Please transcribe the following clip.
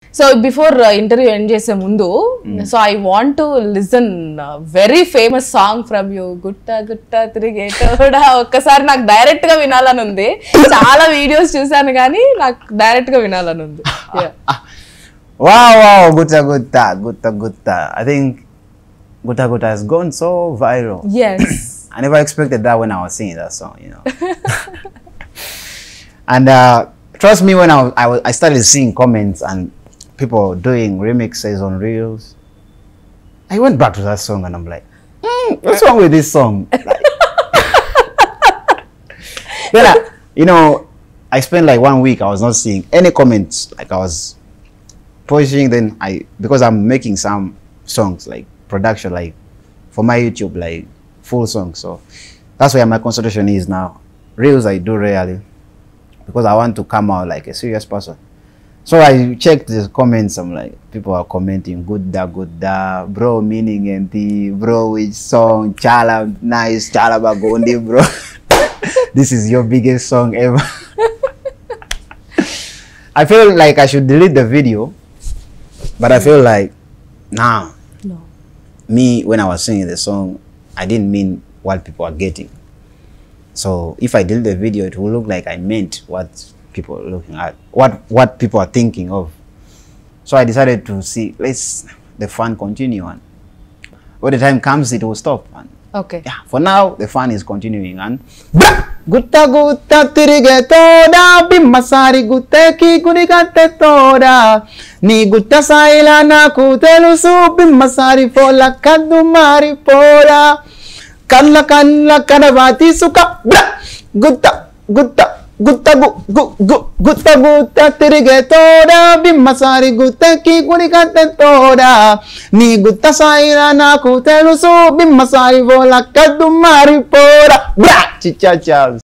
So before interview end చేసే ముందు so I want to listen very famous song from you గుట్ట గుట్ట తిరిగేటోడా ఒక్కసారి నాకు డైరెక్ట్ గా వినాలని ఉంది చాలా వీడియోస్ చూసాను కానీ నాకు డైరెక్ట్ గా వినాలని ఉంది wow gutta gutta gutta gutta I think gutta gutta has gone so viral. Yes. I never expected that when I was singing that song, you know. And trust me, when I started seeing comments and people doing remixes on reels, I went back to that song and I'm like, what's wrong with this song? Like, then you know, I spent like 1 week, I was not seeing any comments. Like I was pushing, then because I'm making some songs like production, like for my YouTube, like full songs. So that's where my concentration is now. Reels I do rarely because I want to come out like a serious person. So I checked the comments. I'm like, people are commenting, good da, bro, meaning and bro, which song, chala, nice, chala bagondi, bro. This is your biggest song ever. I feel like I should delete the video, but I feel like, nah. No. Me, when I was singing the song, I didn't mean what people are getting. So if I delete the video, it will look like I meant what people are looking at, what people are thinking of. So I decided to see, let's the fun continue on. When the time comes, it will stop. And Okay. yeah, for now, the fun is continuing. And gutta gutta tirige toda bimmasari gutte ki gurigante toda ni gutta saila naku telusu bimmasari fola kaddu mari poda kalla kalla kadavati suka gutta gutta gutta gutta gutta tirige toda bimmasari gutte ki gurigante toda ni gutta saila naku telusu bimmasari fola kaddu mari poda chicha.